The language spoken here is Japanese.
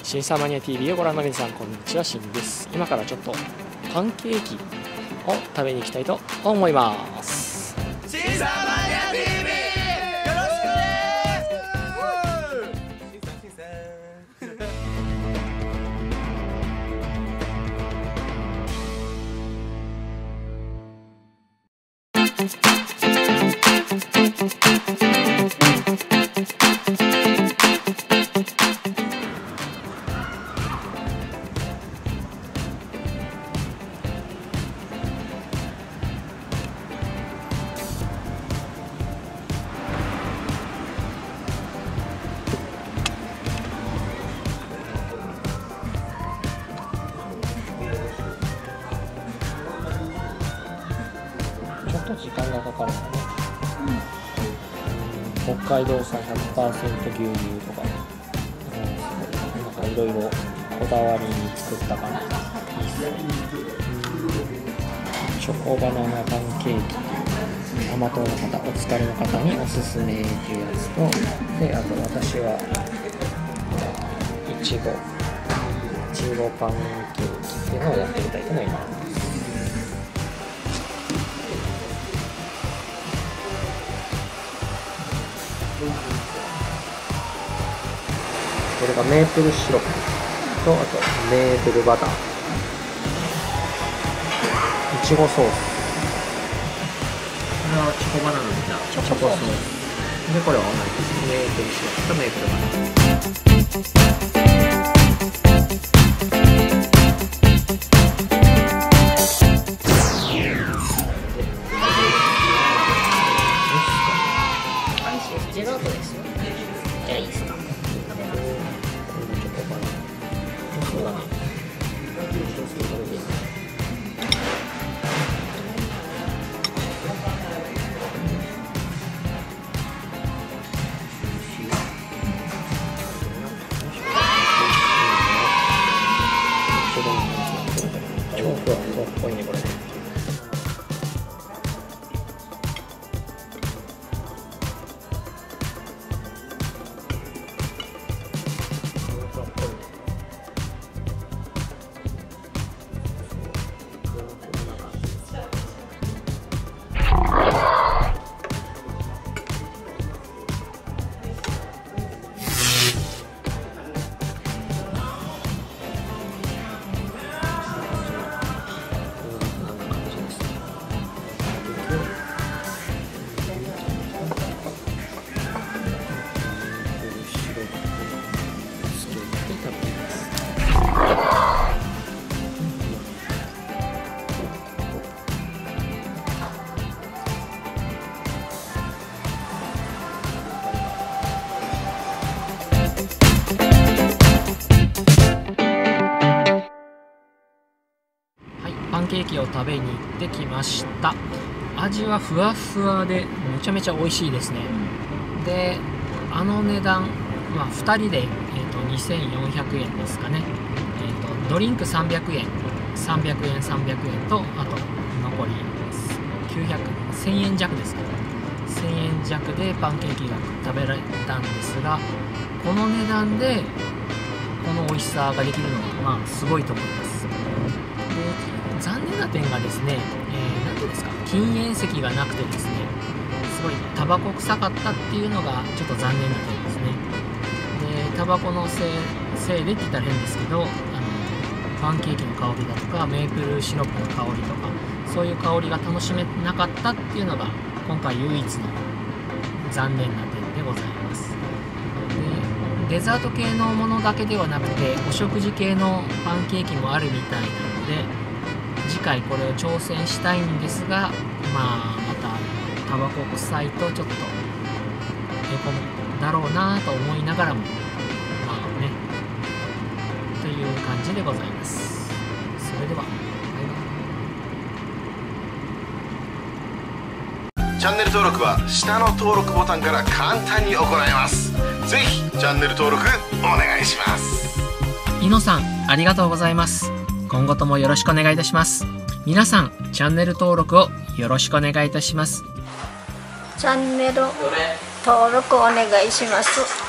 シンサーマニア TV をご覧の皆さん、こんにちは。シンです。今からちょっとパンケーキを食べに行きたいと思います。 シンサーマニア TV よろしくちょっと時間がかかるかな。北海道産 100% 牛乳とか、なんかいろいろこだわりに作ったかな。チョコバナナパンケーキ、甘党の方、お疲れの方におすすめっていうやつと、で、あと私はいちごパンケーキっていうのをやってみたいと思います。これがメープルシロップと、あとメープルバター、いちごソース、これはチョコバナナみたいなチョコソースで、これは同じです。メープルシロップとメープルバター。ジェラートですよ。じゃあいいですか。そうだね。超ふわふわっぽいねこれ。パンケーキを食べに行ってきました。味はふわふわでめちゃめちゃ美味しいですね。で、あの値段、2人で、2400円ですかね。ドリンク300円、300円、300円と、あと残り1000円弱ですかね。1000円弱でパンケーキが食べられたんですが、この値段でこの美味しさができるのが、すごいと思います。残念な点がですね、なんていうんですか、禁煙席がなくてですね、すごいタバコ臭かったっていうのがちょっと残念な点ですね。で、タバコのせいでって言ったら変ですけど、パンケーキの香りだとかメープルシロップの香りとか、そういう香りが楽しめなかったっていうのが今回唯一の残念な点でございます。で、デザート系のものだけではなくてお食事系のパンケーキもあるみたいなので、次回これを挑戦したいんですが、またタバコ臭いとちょっとへこむだろうなと思いながらも、という感じでございます。それではチャンネル登録は下の登録ボタンから簡単に行えます。ぜひチャンネル登録お願いします。 イノさん、ありがとうございます。今後ともよろしくお願いいたします。皆さん、チャンネル登録をよろしくお願いいたします。 チャンネル登録お願いします。